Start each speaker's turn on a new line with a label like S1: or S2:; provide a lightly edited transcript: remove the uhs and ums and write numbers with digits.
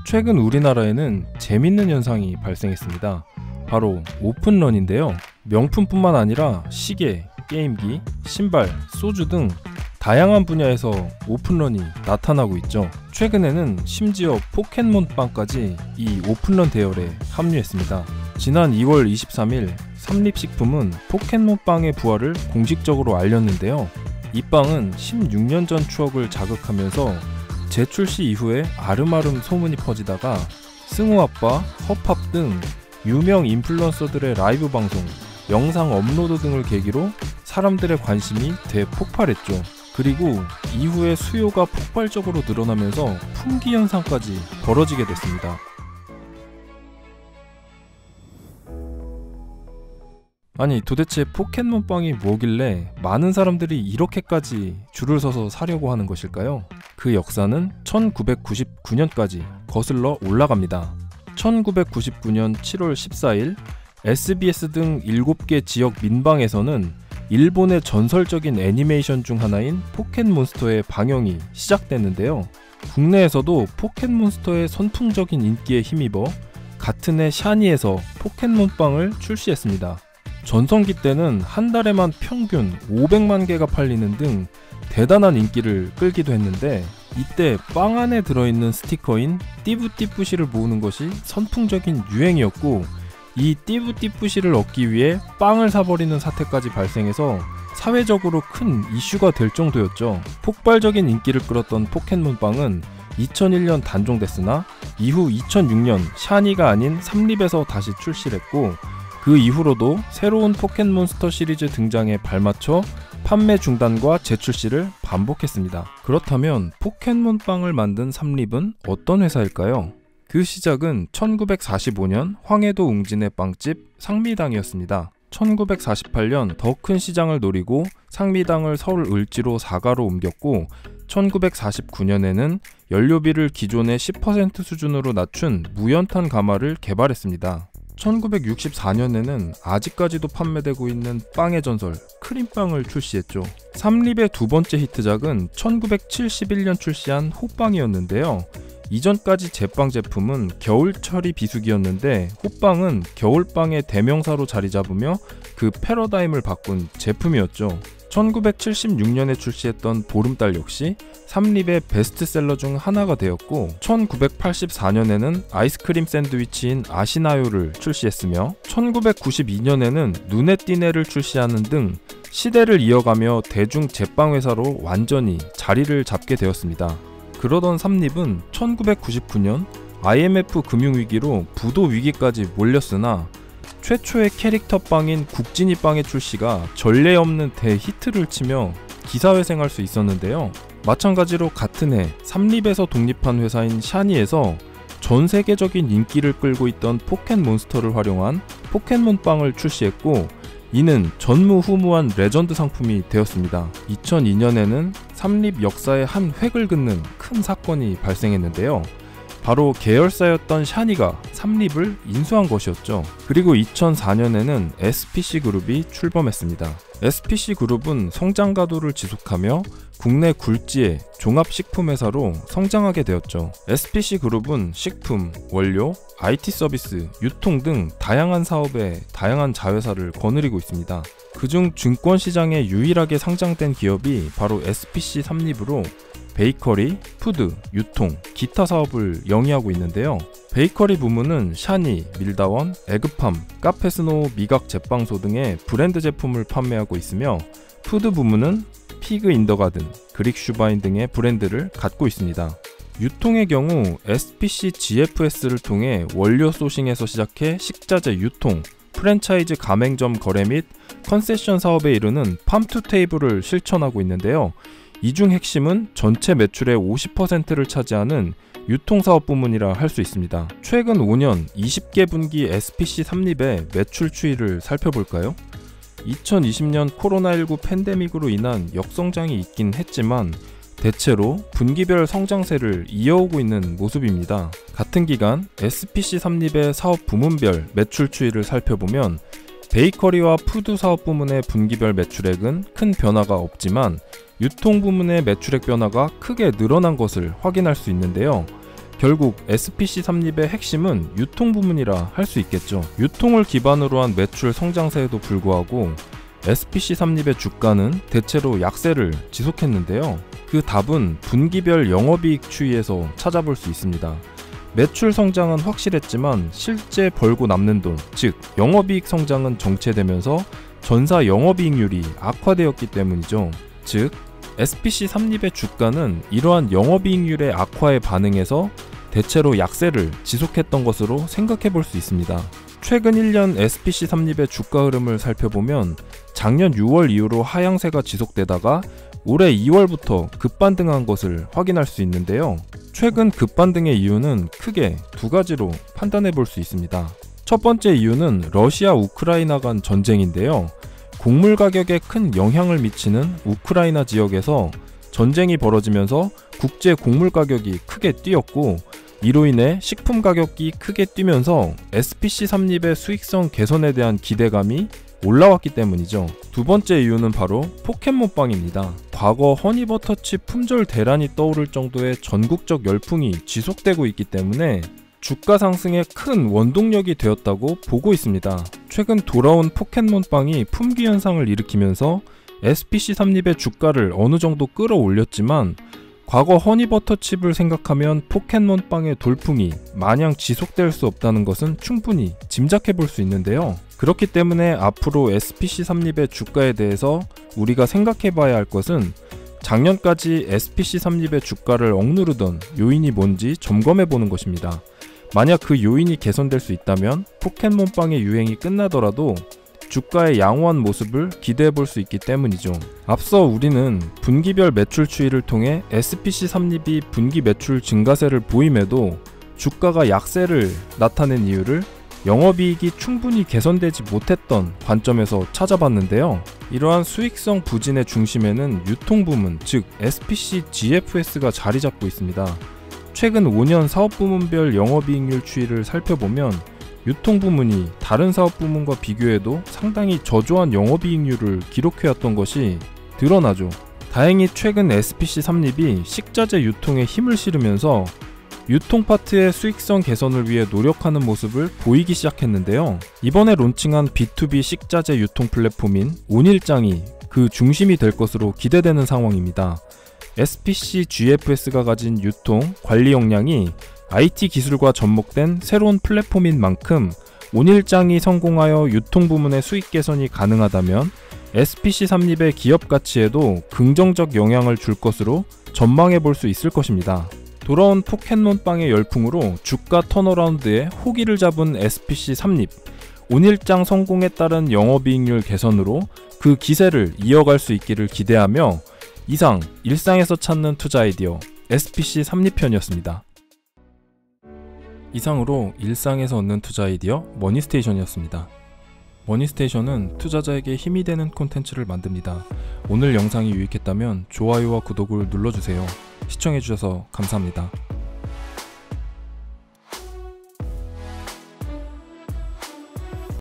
S1: 최근 우리나라에는 재밌는 현상이 발생했습니다. 바로 오픈런인데요. 명품뿐만 아니라 시계, 게임기, 신발, 소주 등 다양한 분야에서 오픈런이 나타나고 있죠. 최근에는 심지어 포켓몬빵까지 이 오픈런 대열에 합류했습니다. 지난 2월 23일 삼립식품은 포켓몬빵의 부활을 공식적으로 알렸는데요. 이 빵은 16년 전 추억을 자극하면서 재출시 이후에 아름아름 소문이 퍼지다가 승우아빠, 허팝 등 유명 인플루언서들의 라이브 방송, 영상 업로드 등을 계기로 사람들의 관심이 대폭발했죠. 그리고 이후에 수요가 폭발적으로 늘어나면서 품귀 현상까지 벌어지게 됐습니다. 아니, 도대체 포켓몬빵이 뭐길래 많은 사람들이 이렇게까지 줄을 서서 사려고 하는 것일까요? 그 역사는 1999년까지 거슬러 올라갑니다. 1999년 7월 14일 SBS 등 7개 지역 민방에서는 일본의 전설적인 애니메이션 중 하나인 포켓몬스터의 방영이 시작됐는데요. 국내에서도 포켓몬스터의 선풍적인 인기에 힘입어 같은 해 샤니에서 포켓몬빵을 출시했습니다. 전성기 때는 한 달에만 평균 500만 개가 팔리는 등 대단한 인기를 끌기도 했는데, 이때 빵 안에 들어있는 스티커인 띠부띠부시를 모으는 것이 선풍적인 유행이었고, 이 띠부띠부시를 얻기 위해 빵을 사버리는 사태까지 발생해서 사회적으로 큰 이슈가 될 정도였죠. 폭발적인 인기를 끌었던 포켓몬빵은 2001년 단종됐으나 이후 2006년 샤니가 아닌 삼립에서 다시 출시를 했고, 그 이후로도 새로운 포켓몬스터 시리즈 등장에 발맞춰 판매 중단과 재출시를 반복했습니다. 그렇다면 포켓몬빵을 만든 삼립은 어떤 회사일까요? 그 시작은 1945년 황해도 웅진의 빵집 상미당이었습니다. 1948년 더 큰 시장을 노리고 상미당을 서울 을지로 사가로 옮겼고, 1949년에는 연료비를 기존의 10% 수준으로 낮춘 무연탄 가마를 개발했습니다. 1964년에는 아직까지도 판매되고 있는 빵의 전설 크림빵을 출시했죠. 삼립의 두 번째 히트작은 1971년 출시한 호빵이었는데요. 이전까지 제빵 제품은 겨울철이 비수기였는데 호빵은 겨울빵의 대명사로 자리 잡으며 그 패러다임을 바꾼 제품이었죠. 1976년에 출시했던 보름달 역시 삼립의 베스트셀러 중 하나가 되었고, 1984년에는 아이스크림 샌드위치인 아시나요를 출시했으며 1992년에는 눈에 띄네를 출시하는 등 시대를 이어가며 대중 제빵회사로 완전히 자리를 잡게 되었습니다. 그러던 삼립은 1999년 IMF 금융위기로 부도 위기까지 몰렸으나 최초의 캐릭터 빵인 국진이 빵의 출시가 전례 없는 대히트를 치며 기사회생할 수 있었는데요. 마찬가지로 같은 해 삼립에서 독립한 회사인 샤니에서 전 세계적인 인기를 끌고 있던 포켓몬스터를 활용한 포켓몬빵을 출시했고, 이는 전무후무한 레전드 상품이 되었습니다. 2002년에는 삼립 역사의 한 획을 긋는 큰 사건이 발생했는데요. 바로 계열사였던 샤니가 삼립을 인수한 것이었죠. 그리고 2004년에는 SPC그룹이 출범했습니다. SPC그룹은 성장 가도를 지속하며 국내 굴지의 종합식품회사로 성장하게 되었죠. SPC그룹은 식품, 원료, IT 서비스, 유통 등 다양한 사업에 다양한 자회사를 거느리고 있습니다. 그중 증권시장에 유일하게 상장된 기업이 바로 SPC 삼립으로 베이커리, 푸드, 유통, 기타 사업을 영위하고 있는데요. 베이커리 부문은 샤니, 밀다원, 에그팜, 카페스노우 미각 제빵소 등의 브랜드 제품을 판매하고 있으며, 푸드 부문은 피그 인더가든, 그릭 슈바인 등의 브랜드를 갖고 있습니다. 유통의 경우 SPC GFS를 통해 원료 소싱에서 시작해 식자재 유통, 프랜차이즈 가맹점 거래 및 컨세션 사업에 이르는 팜투테이블을 실천하고 있는데요. 이 중 핵심은 전체 매출의 50%를 차지하는 유통사업 부문이라 할 수 있습니다. 최근 5년 20개 분기 SPC 삼립의 매출 추이를 살펴볼까요? 2020년 코로나19 팬데믹으로 인한 역성장이 있긴 했지만 대체로 분기별 성장세를 이어오고 있는 모습입니다. 같은 기간 SPC 삼립의 사업 부문별 매출 추이를 살펴보면 베이커리와 푸드 사업 부문의 분기별 매출액은 큰 변화가 없지만 유통 부문의 매출액 변화가 크게 늘어난 것을 확인할 수 있는데요. 결국 SPC 삼립의 핵심은 유통 부문이라 할 수 있겠죠. 유통을 기반으로 한 매출 성장세에도 불구하고 SPC 삼립의 주가는 대체로 약세를 지속했는데요. 그 답은 분기별 영업이익 추이에서 찾아볼 수 있습니다. 매출 성장은 확실했지만 실제 벌고 남는 돈, 즉 영업이익 성장은 정체되면서 전사 영업이익률이 악화되었기 때문이죠. 즉 SPC 삼립의 주가는 이러한 영업이익률의 악화에 반응해서 대체로 약세를 지속했던 것으로 생각해 볼 수 있습니다. 최근 1년 SPC 삼립의 주가 흐름을 살펴보면 작년 6월 이후로 하향세가 지속되다가 올해 2월부터 급반등한 것을 확인할 수 있는데요. 최근 급반등의 이유는 크게 두 가지로 판단해 볼 수 있습니다. 첫 번째 이유는 러시아 우크라이나 간 전쟁인데요. 곡물 가격에 큰 영향을 미치는 우크라이나 지역에서 전쟁이 벌어지면서 국제 곡물 가격이 크게 뛰었고, 이로 인해 식품 가격이 크게 뛰면서 SPC 삼립의 수익성 개선에 대한 기대감이 올라왔기 때문이죠. 두 번째 이유는 바로 포켓몬빵입니다. 과거 허니버터칩 품절 대란이 떠오를 정도의 전국적 열풍이 지속되고 있기 때문에 주가 상승에 큰 원동력이 되었다고 보고 있습니다. 최근 돌아온 포켓몬빵이 품귀 현상을 일으키면서 SPC 삼립의 주가를 어느 정도 끌어올렸지만, 과거 허니버터칩을 생각하면 포켓몬빵의 돌풍이 마냥 지속될 수 없다는 것은 충분히 짐작해 볼 수 있는데요. 그렇기 때문에 앞으로 SPC 삼립의 주가에 대해서 우리가 생각해 봐야 할 것은 작년까지 SPC 삼립의 주가를 억누르던 요인이 뭔지 점검해 보는 것입니다. 만약 그 요인이 개선될 수 있다면 포켓몬빵의 유행이 끝나더라도 주가의 양호한 모습을 기대해 볼 수 있기 때문이죠. 앞서 우리는 분기별 매출 추이를 통해 SPC 삼립이 분기 매출 증가세를 보임에도 주가가 약세를 나타낸 이유를 영업이익이 충분히 개선되지 못했던 관점에서 찾아봤는데요. 이러한 수익성 부진의 중심에는 유통부문, 즉 SPC GFS가 자리 잡고 있습니다. 최근 5년 사업부문별 영업이익률 추이를 살펴보면 유통부문이 다른 사업부문과 비교해도 상당히 저조한 영업이익률을 기록해왔던 것이 드러나죠. 다행히 최근 SPC 삼립이 식자재 유통에 힘을 실으면서 유통 파트의 수익성 개선을 위해 노력하는 모습을 보이기 시작했는데요. 이번에 론칭한 B2B 식자재 유통 플랫폼인 온일장이 그 중심이 될 것으로 기대되는 상황입니다. SPC GFS가 가진 유통, 관리 역량이 IT 기술과 접목된 새로운 플랫폼인 만큼 온일장이 성공하여 유통 부문의 수익 개선이 가능하다면 SPC 삼립의 기업 가치에도 긍정적 영향을 줄 것으로 전망해 볼 수 있을 것입니다. 돌아온 포켓몬빵의 열풍으로 주가 턴어라운드에 호기를 잡은 SPC 삼립, 온일장 성공에 따른 영업이익률 개선으로 그 기세를 이어갈 수 있기를 기대하며, 이상 일상에서 찾는 투자 아이디어 SPC 삼립편이었습니다. 이상으로 일상에서 얻는 투자 아이디어 머니스테이션이었습니다. 머니스테이션은 투자자에게 힘이 되는 콘텐츠를 만듭니다. 오늘 영상이 유익했다면 좋아요와 구독을 눌러주세요. 시청해주셔서 감사합니다.